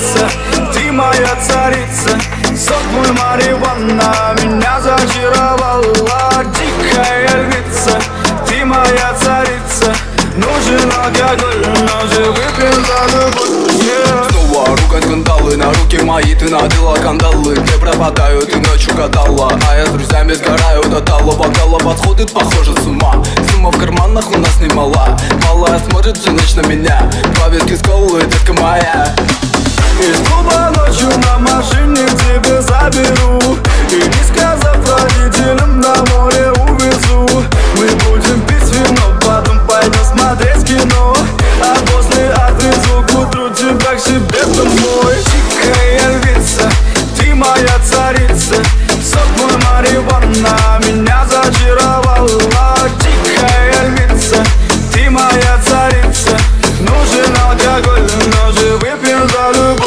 львица, ты моя царица. Сок мой марихуана меня зачаровала. Дикая львица, ты моя царица. Нужен алкоголь, но же выпьем за любовь. Снова ругать скандалы, на руки мои ты надела кандалы. Где пропадаю, ты ночью гадала, а я с друзьями сгораю до тала. Бокала подходит, похоже, с ума. Сумма в карманах у нас немала. Малая смотрит всю ночь на меня. Два виски с колой, детка моя. Из клуба ночью на машине к тебе заберу. И не сказав родителям, на море увезу. Мы будем пить вино, потом пойдем смотреть кино. А после отвезу к утру тебя к себе домой. Дикая львица, ты моя царица. Сок мой марихуана меня зачаровала. Дикая львица, ты моя царица. Нужен алкоголь, но же выпьем за любовь.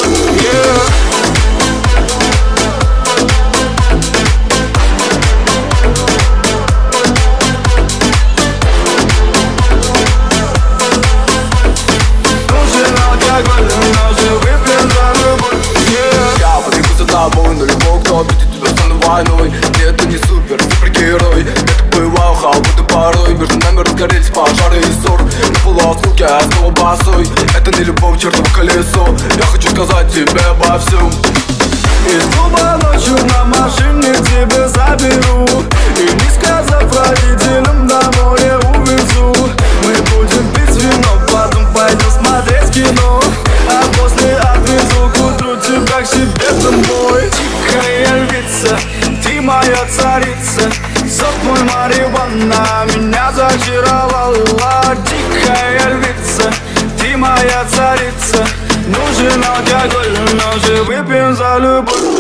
Я побегу за тобой, но любого, кто обидит тебя, стану войной. Мне это не супер, супергерой. Это боевая халбута порой. Между нами разгорелись пожары и ссор. На полуосколке я снова босой. Это не любовь, чертово колесо. Я хочу сказать тебе обо всем. Из клуба ночью на машине к тебе заберу. И не сказав родителям, на море увезу. Мы будем пить вино, потом пойдем смотреть кино. А после отвезу к утру тебя к себе домой. Дикая львица, ты моя царица. Сок мой марихуана меня зачаровала. Дикая львица, ты моя царица. Нужен алкоголь, но же выпьем за любовь.